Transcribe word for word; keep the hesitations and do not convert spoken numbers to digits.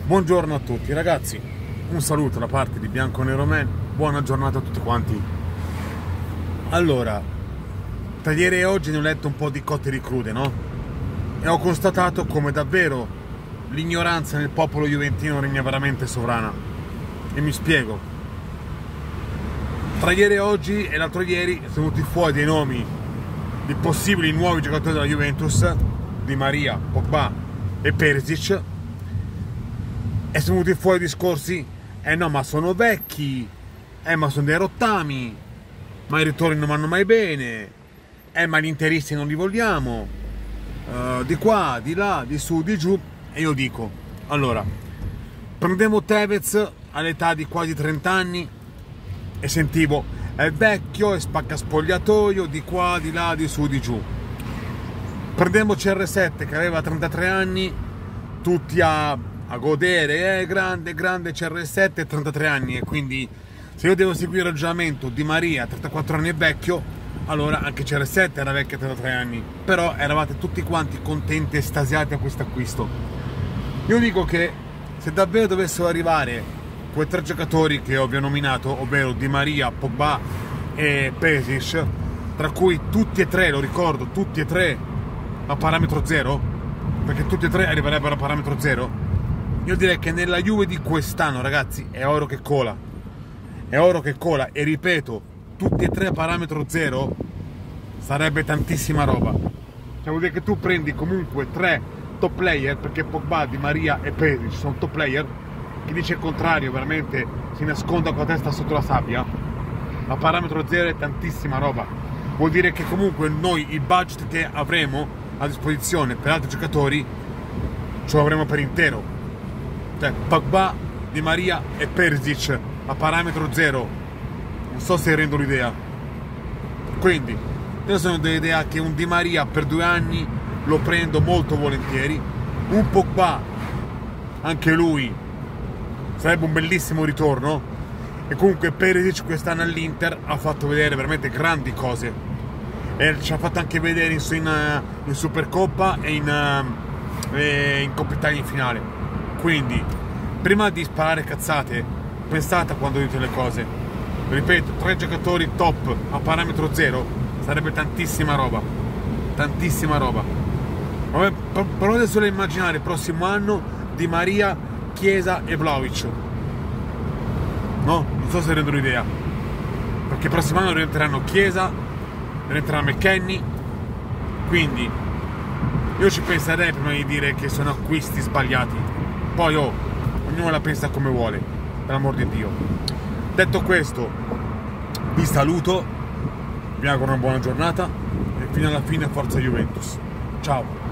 Buongiorno a tutti ragazzi, un saluto da parte di Bianco Nero Man, buona giornata a tutti quanti. Allora, tra ieri e oggi ne ho letto un po' di cotte di crude, no? E ho constatato come davvero l'ignoranza nel popolo juventino regna veramente sovrana. E mi spiego. Tra ieri e oggi e l'altro ieri sono venuti fuori dei nomi di possibili nuovi giocatori della Juventus, Di Maria, Pogba e Perisic. E sono venuti fuori discorsi, eh no ma sono vecchi, eh ma sono dei rottami, ma i ritorni non vanno mai bene, eh ma gli interisti non li vogliamo, uh, di qua, di là, di su, di giù. E io dico, allora, prendevo Tevez all'età di quasi trenta anni e sentivo, è vecchio, è spacca spogliatoio, di qua, di là, di su, di giù. Prendiamo C R sette che aveva trentatré anni, tutti a... a godere, è grande, grande C R sette, trentatré anni, e quindi se io devo seguire il ragionamento Di Maria, trentaquattro anni è vecchio, allora anche C R sette era vecchio a trentatré anni, però eravate tutti quanti contenti, estasiati a questo acquisto. Io dico che se davvero dovessero arrivare quei tre giocatori che ho vi ho nominato, ovvero Di Maria, Pogba e Perisic, tra cui tutti e tre, lo ricordo, tutti e tre a parametro zero, perché tutti e tre arriverebbero a parametro zero, io direi che nella Juve di quest'anno, ragazzi, è oro che cola. È oro che cola. E ripeto, tutti e tre a parametro zero sarebbe tantissima roba. Cioè vuol dire che tu prendi comunque tre top player, perché Pogba, Di Maria e Perisic sono top player. Chi dice il contrario veramente si nasconda con la testa sotto la sabbia. A parametro zero è tantissima roba. Vuol dire che comunque noi il budget che avremo a disposizione per altri giocatori ce lo avremo per intero. Cioè, Pogba, Di Maria e Perisic a parametro zero, non so se rendo l'idea. Quindi io sono dell'idea che un Di Maria per due anni lo prendo molto volentieri, un Pogba anche lui sarebbe un bellissimo ritorno, e comunque Perisic quest'anno all'Inter ha fatto vedere veramente grandi cose e ci ha fatto anche vedere in, in, in Supercoppa e in, in Coppa Italia in finale. Quindi, prima di sparare cazzate, pensate a quando dite le cose. Ripeto, tre giocatori top a parametro zero sarebbe tantissima roba. Tantissima roba. Vabbè, provate solo a immaginare il prossimo anno Di Maria, Chiesa e Vlahovic. No? Non so se rendono idea. Perché il prossimo anno rientreranno Chiesa, rientrerà McKennie. Quindi, io ci penserei prima di dire che sono acquisti sbagliati. Poi oh, ognuno la pensa come vuole, per l'amor di Dio. Detto questo, vi saluto, vi auguro una buona giornata e fino alla fine forza Juventus. Ciao!